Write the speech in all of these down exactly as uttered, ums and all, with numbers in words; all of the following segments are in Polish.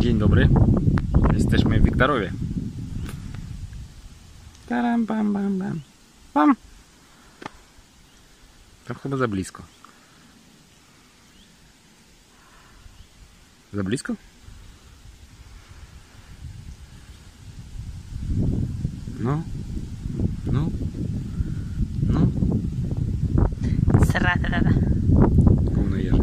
Dzień dobry. Jesteśmy w Wiktorowie. Taram, bam, bam, bam. Bam. Tam chyba za blisko. Za blisko? No. No. No. Sra-ta-ta-ta. Gówno jeże.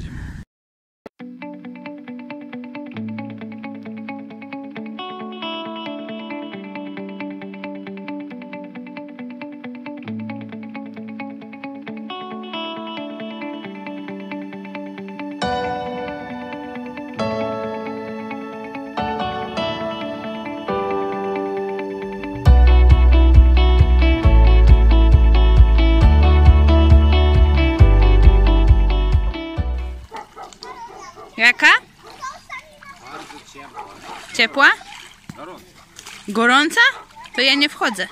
Jaka? Bardzo ciepła. Ciepła? Gorąca. Gorąca? To ja nie wchodzę.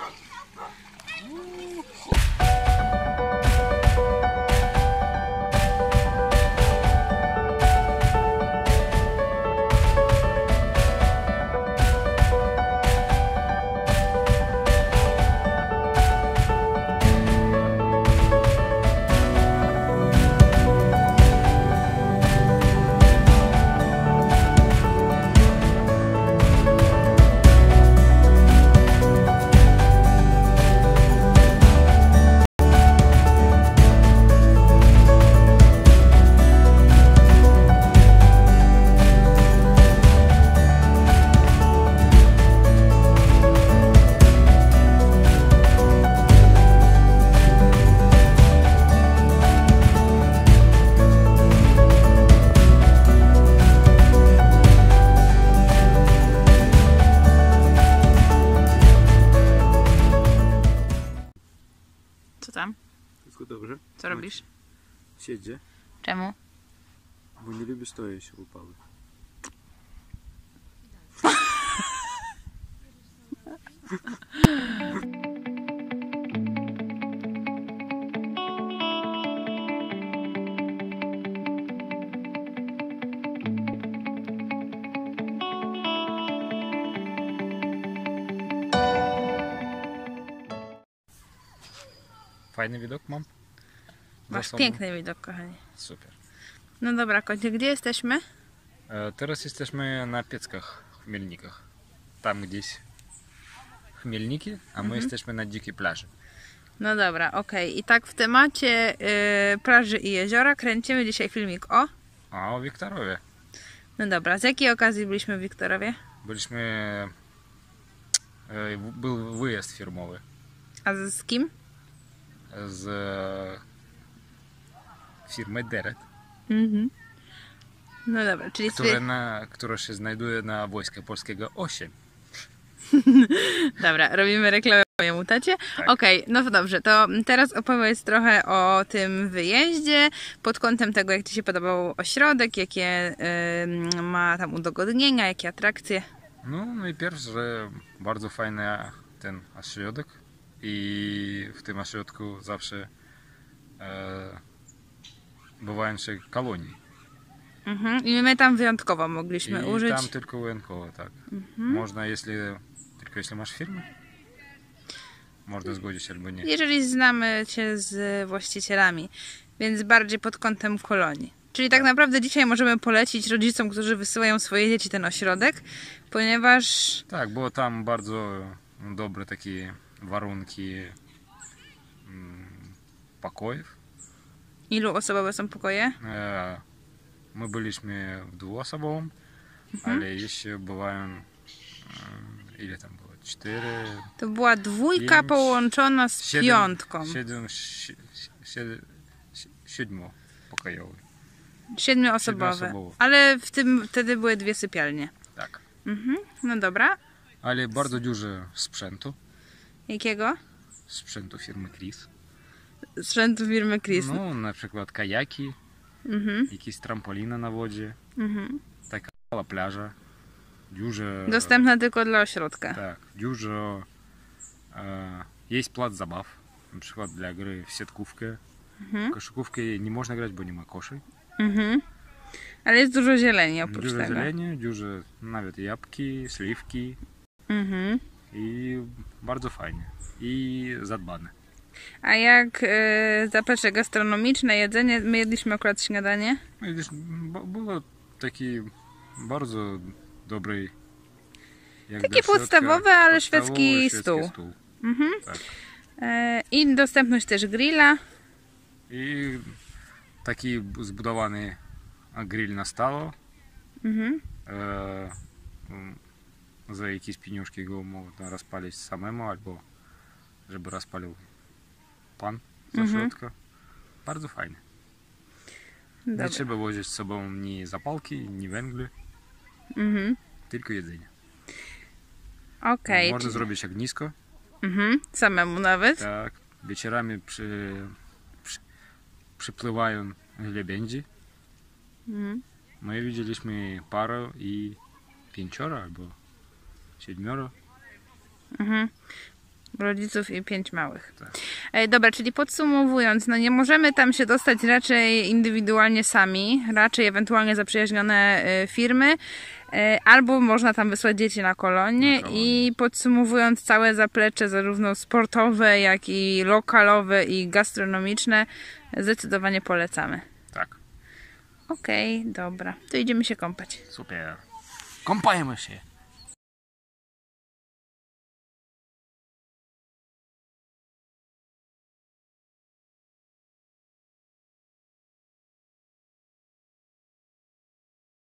Co tam? Wszystko dobrze? Co robisz? Siedzę, Czemu? bo nie lubię stojąc się upały. Fajny widok mam? Masz Za piękny widok, kochanie. Super. No dobra, kocie, gdzie jesteśmy? E, teraz jesteśmy na Pieckach, w Chmielnikach. Tam gdzieś Chmielniki, a my Mhm. jesteśmy na dzikiej plaży. No dobra, okej. I tak w temacie y, plaży i jeziora kręcimy dzisiaj filmik o... A o Wiktorowie. No dobra, z jakiej okazji byliśmy w Wiktorowie? Byliśmy... E, był wyjazd firmowy A z, z kim? z e, firmy Deret, Mhm. No dobra, czyli... które, na, które się znajduje na Wojska Polskiego osiem. Dobra, robimy reklamę mojemu tacie. Tak. Okej, no to dobrze, to teraz opowiedz trochę o tym wyjeździe, pod kątem tego, jak Ci się podobał ośrodek, jakie y, ma tam udogodnienia, jakie atrakcje. No, najpierw, że bardzo fajny ten ośrodek i w tym ośrodku zawsze e, bywają się kolonie. Mhm. I my tam wyjątkowo mogliśmy I użyć. tam tylko wyjątkowo, tak. Mhm. Można, jeśli tylko jeśli masz firmę, można zgodzić albo nie. Jeżeli znamy Cię z właścicielami, więc bardziej pod kątem kolonii. Czyli tak naprawdę dzisiaj możemy polecić rodzicom, którzy wysyłają swoje dzieci ten ośrodek, ponieważ... Tak, było tam bardzo dobre takie warunki mm, pokojów. Ilu osobowe są pokoje? E, my byliśmy w dwuosobowym, Mhm. ale jeszcze bywają e, ile tam było? Cztery, To była dwójka pięć, połączona z siedem, piątką. Siedem, si, siedem, si, siedmiopokojowy. Siedmioosobowe. Siedmioosobowe. Ale w tym wtedy były dwie sypialnie. Tak. Mhm. No dobra. Ale bardzo dużo sprzętu. Jakiego? Sprzętu firmy Chris. Sprzętu firmy Chris. No, na przykład kajaki, Mhm. jakieś trampoliny na wodzie, Mhm. taka mała plaża. Dużo... Dostępna tylko dla ośrodka. Tak, dużo... E, jest plac zabaw, na przykład dla gry w siatkówkę. Mhm. Koszykówkę nie można grać, bo nie ma koszy. Mhm. Ale jest dużo zieleni oprócz Dużo tego. zieleni, dużo nawet jabłki, śliwki Mhm. i bardzo fajnie. I zadbane. A jak y, zaplecze gastronomiczne, jedzenie? My jedliśmy akurat śniadanie. No i wiesz, bo- było taki bardzo dobry. Jak Taki do środka, podstawowy, ale podstawowy szwedzki stół. Mhm. Tak. E, I dostępność też grilla. I taki zbudowany grill na stalo. Mhm. E, um, za jakieś pieniążki go można rozpalić samemu, albo żeby rozpalił pan za Mhm. środka. Bardzo fajnie. Dobra. Nie trzeba wozić z sobą ni zapałki, ni węgli, Mhm. tylko jedzenie. Okej. Można czyli- zrobić ognisko. Mhm. Samemu nawet. Tak, wieczorami przy, przy, przypływają lebędzi. Mhm. My widzieliśmy parę i pięcioro albo siedmioro. Mhm. Rodziców i pięć małych. Tak. E, dobra, czyli podsumowując, no nie możemy tam się dostać raczej indywidualnie sami, raczej ewentualnie zaprzyjaźnione e, firmy, e, albo można tam wysłać dzieci na kolonie. Na kolonie. I podsumowując całe zaplecze, zarówno sportowe, jak i lokalowe i gastronomiczne, zdecydowanie polecamy. Tak, Okej, dobra, to idziemy się kąpać. super. Kąpajmy się.